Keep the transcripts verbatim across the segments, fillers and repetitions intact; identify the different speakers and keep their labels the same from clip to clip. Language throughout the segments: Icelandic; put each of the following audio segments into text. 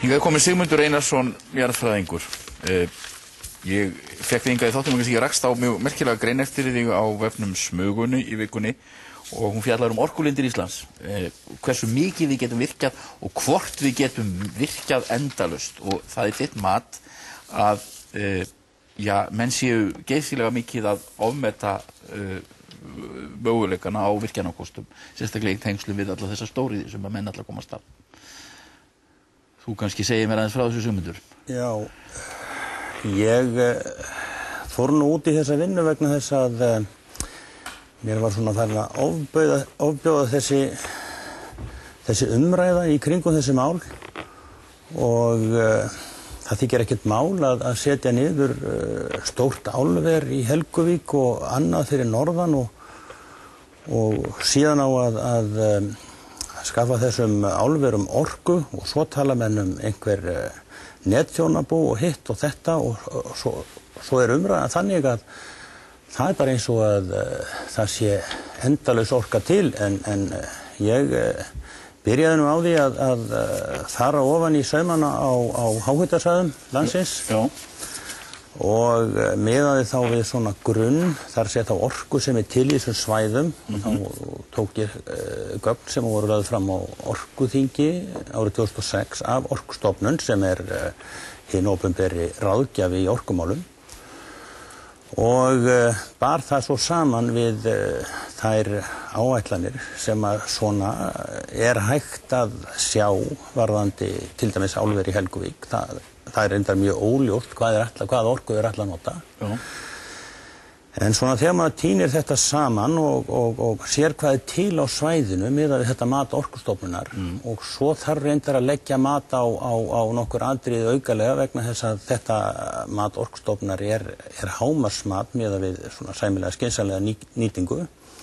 Speaker 1: Hingað er kominn Sigmundur Einarsson, jarðfræðingur. Uh, ég fekk þig hingað í þáttum og ég rakst á mjög merkilega grein eftir þig á vefnum Smugunni í vikunni og hún fjallar um orkulindir Íslands. Uh, hversu mikið við getum virkjað og hvort við getum virkjað endalaust, og það er þitt mat að uh, já, menn séu geysilega mikið að ofmeta uh, möguleikana á virkjanakostum, sérstaklega í tengslum við alla þessa stóriði sem að menn alla komast af. Þú kannski segir mér aðeins frá þessu, Sigmundur.
Speaker 2: Já, ég uh, fór nú út í þessa vinnu vegna þess að uh, mér var svona farin að ofbjóða, ofbjóða þessi, þessi umræða í kringum þessi mál og uh, það þykir ekkert mál að, að setja niður uh, stórt álver í Helguvík og annað fyrir norðan og, og síðan á að, að um, skaffa þessum álverum orku og svo tala menn um einhver uh, netþjónabú og hitt og þetta og, og svo, svo er umræðan þannig að það er bara eins og að uh, það sé endalaus orka til en, en uh, ég uh, byrjaði nú á því að, að uh, fara ofan í saumana á, á háhitasvæðum landsins
Speaker 1: Já.
Speaker 2: og uh, miðaði þá við svona grunn, þar sé þá orku sem er til í þessum svæðum mm-hmm. og þá tók ég uh, gögn sem voru lögð fram á orkuþingi árið tvö þúsund og sex af Orkustofnun sem er uh, hinn opinberi ráðgjafi í orkumálum og uh, bar það svo saman við uh, þær áætlanir sem að svona er hægt að sjá varðandi til dæmis álver í Helguvík. Það, það er reyndar mjög óljóst hvað, er ætla, hvað orku er ætla að nota. Já. En svona þegar maður tínir þetta saman og, og, og sér hvað er til á svæðinu miðað við þetta mat Orkustofnunar mm. og svo þarf reyndar að leggja mat á, á, á nokkur atriði aukalega vegna þess að þetta mat Orkustofnunar er, er hámarksmat miðað við svona sæmilega skynsamlega ný, nýtingu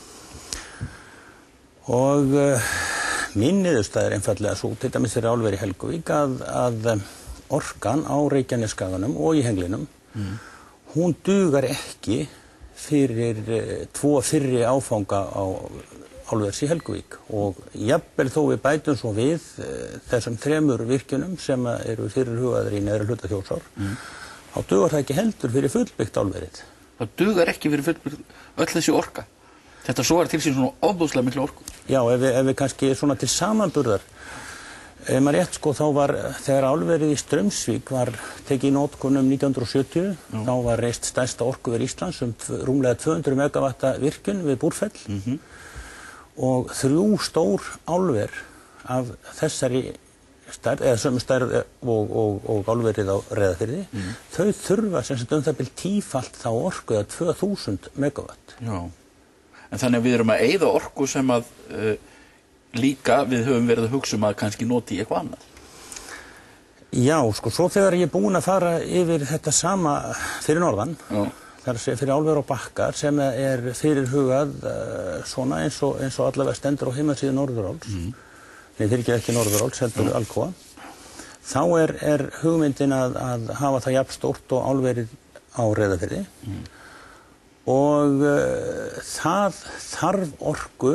Speaker 2: og uh, mín niðurstaða er einfaldlega svo til dæmis þeirra álver í Helguvík að, að orkan á Reykjanesskaganum og í Henglinum mm. hún dugar ekki fyrir uh, tvo fyrri áfanga á álvers í Helguvík og jafnvel þó við bætum svo við uh, þessum þremur virkjunum sem eru fyrirhugaðir í neðri hluta Þjórsár mm. þá dugar það ekki heldur fyrir fullbyggt álverið.
Speaker 1: Það dugar ekki fyrir fullbyggt öll þessi orka. Þetta svo er til sín svona ofboðslega miklu orku.
Speaker 2: Já, ef við, ef við kannski svona til samanburðar ef maður rétt sko þá var þegar álverið í Straumsvík var tekið í notkun um nítján hundruð og sjötíu Já. Þá var reist stærsta orkuver Íslands um rúmlega tvö hundruð megavatta virkjun við Búrfell mm-hmm. og þrjú stór álver af þessari stærð eða sömu stærð og, og, og álverið á Reyðarfirði mm. þau þurfa sem sagt um það bil tífalt þá orku eða tvö þúsund megavatt.
Speaker 1: Já. En þannig að við erum að eyða orku sem að uh, líka við höfum verið að hugsa um að kannski noti í eitthvað annað.
Speaker 2: Já, sko, svo þegar ég er búinn að fara yfir þetta sama fyrir norðan, Já. Þar sé fyrir álver og bakkar sem er fyrirhugað uh, svona eins og, eins og allavega stendur á heimasíðu Norðuráls, mm. nei þeir ekki ekki Norðuráls, heldur Alcoa, þá er, er hugmyndin að, að hafa það jafn stórt og álverið á Reyðarfirði mm. og uh, það þarf orku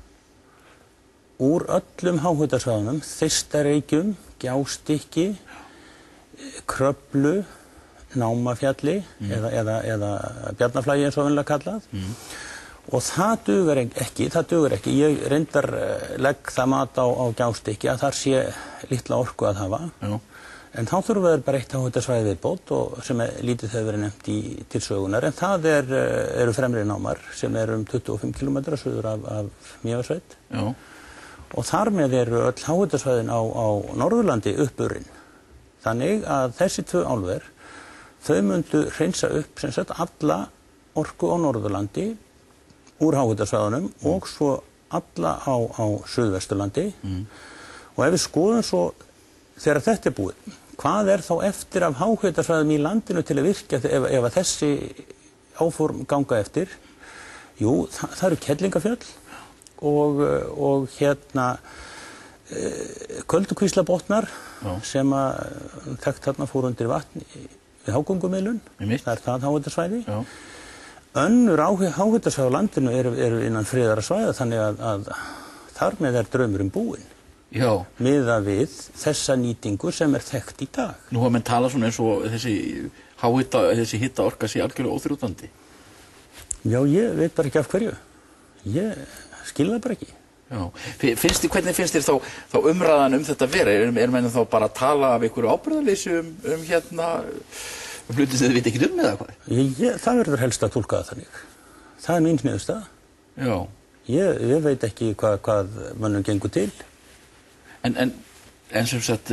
Speaker 2: úr öllum háhitasvæðunum, Þeistareykjum, Gjástykki, Kröflu, Námafjalli mm. eða, eða, eða Bjarnarflagi eins og venjulega kallað mm. og það dugar ekki, það dugar ekki. Ég reyndar legg það mat á, á Gjástykki að þar sé litla orku að hafa Já. En þá þurfum við bara eitt háhitasvæði viðbót og sem er, lítið hefur verið nefnt í til sögunar en það er, eru fremri námar sem eru um tuttugu og fimm kílómetra suður af, af Mývatnssveit. Já. Og þar með eru öll háhitasvæðin á, á Norðurlandi uppurinn. Þannig að þessi tvö álver, þau myndu hreinsa upp sem sagt alla orku á Norðurlandi úr háhitasvæðunum mm. og svo alla á, á Suðvesturlandi. Mm. Og ef við skoðum svo, þegar þetta er búið, hvað er þá eftir af háhitasvæðum í landinu til að virka ef, ef að þessi áform ganga eftir? Jú, það, það eru Kerlingafjöll. Og, og hérna e, Köldukvíslabotnar sem að þekkt þarna fór undir vatn við Hágöngumiðlun, það er það háhitasvæði. Önnur háhitasvæði á landinu eru, eru innan friðara svæða þannig að, að þar með er draumurinn búinn.
Speaker 1: Já.
Speaker 2: miðað við þessa nýtingu sem er þekkt í dag.
Speaker 1: Nú hafa menn talað svona eins og þessi háhita, þessi hita orka sé algjörlega óþrjótandi.
Speaker 2: Já, ég veit bara ekki af hverju. Ég skil það bara ekki.
Speaker 1: Já. Finnst þér, hvernig finnst þér þá, þá umræðan um þetta vera? Er, er menn þá bara að tala af einhverju ábyrgðarleysi um, um hérna, um hluti sem þið veit ekki um eða hvað?
Speaker 2: Ég, ég, það verður helst að túlka það þannig. Það er mín niðurstaða.
Speaker 1: Já.
Speaker 2: Ég, ég veit ekki hvað, hvað mönnum gengur til.
Speaker 1: En, en, en sem sagt,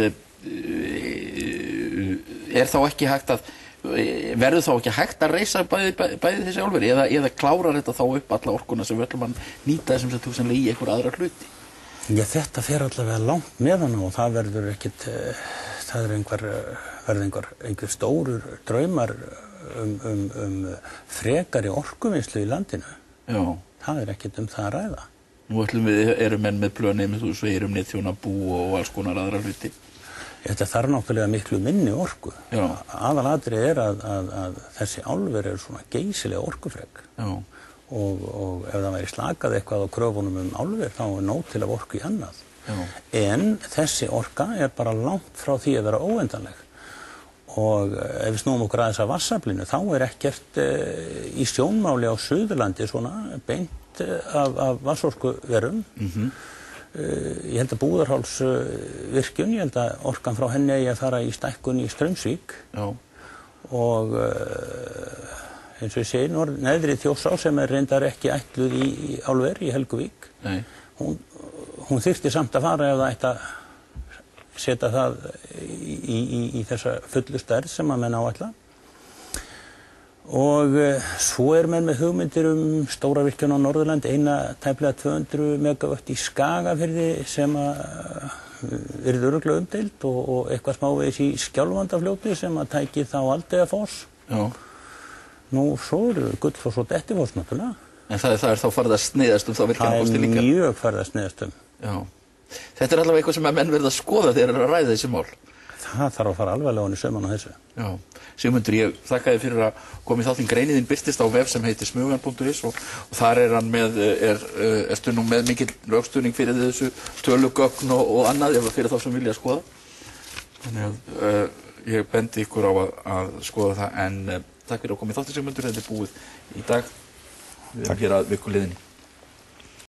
Speaker 1: er þá ekki hægt að, verður þá ekki hægt að reisa bæði, bæði, bæði þessi álveri eða, eða klárar þetta þá upp alla orkuna sem við ætlum að nýta sem sagt hugsanlega í einhver aðra hluti?
Speaker 2: Já, þetta fer allavega langt með hana og það verður ekkit, það er einhver, verður einhver, einhver stórur draumar um, um, um frekari orkuvinnslu í landinu.
Speaker 1: Já. Það
Speaker 2: er ekkit um það að ræða.
Speaker 1: Nú ætlum við, erum menn með plönið með þú segir um netþjónabú og alls konar aðra hluti.
Speaker 2: Þetta þarf náttúrulega miklu minni orku.
Speaker 1: Já.
Speaker 2: Aðalatrið er að, að, að þessi álver eru svona geysilega orkufrek.
Speaker 1: Já.
Speaker 2: Og, og ef það væri slakað eitthvað á kröfunum um álver þá er nóg til af orku í annað.
Speaker 1: Já.
Speaker 2: En þessi orka er bara langt frá því að vera óendanleg. Og ef við snúum okkur aðeins að vatnsaflinu þá er ekkert e, í sjónmáli á Suðurlandi svona beint af, af vatnsorkuverum.
Speaker 1: Mm-hmm.
Speaker 2: uh, ég held að Búðarháls uh, virkjun, ég held að orkan frá henni eigi að fara í stækkun í Straumsvík.
Speaker 1: Já.
Speaker 2: Og uh, eins og ég segi, neðri Þjórsá sem er reyndar ekki ætluð í, í álver í Helguvík.
Speaker 1: Nei. Hún,
Speaker 2: hún þyrfti samt að fara ef það ætti að setja það í, í, í þessa fullu stærð sem að menn áætla. Og uh, svo er menn með hugmyndir um stóra virkjun á Norðurland, eina tæplega tvö hundruð megavött í Skagafirði sem að uh, yrði örugglega umdeild og, og eitthvað smávegis í Skjálfandafljóti sem að tæki þá Aldeyjarfoss.
Speaker 1: Já.
Speaker 2: Nú, svo eru Gullfoss og Dettifoss náttúrulega.
Speaker 1: En það er, það er þá farið að sneiðast um þá virkjunarkosti líka?
Speaker 2: Það er mjög farið að sneiðast um.
Speaker 1: Já. Þetta er allavega eitthvað sem að menn verða að skoða þegar þeir eru að ræða þessi mál.
Speaker 2: Það þarf að fara alveg ofan í sauman á þessu.
Speaker 1: Já. Sigmundur, ég þakka þér fyrir að koma í þáttinn. Greiniðinn birtist á vef sem heitir smugan punktur is og, og þar er hann með, er, erstu nú með mikill rökstuðning fyrir þessu tölugögn og, og annað, ef fyrir þá sem vilja að skoða. Þannig að uh, ég bendi ykkur á að, að skoða það, en uh, takk fyrir að koma í þáttinn, Sigmundur. Þetta er búið í dag. Við erum hér að viku liðinni.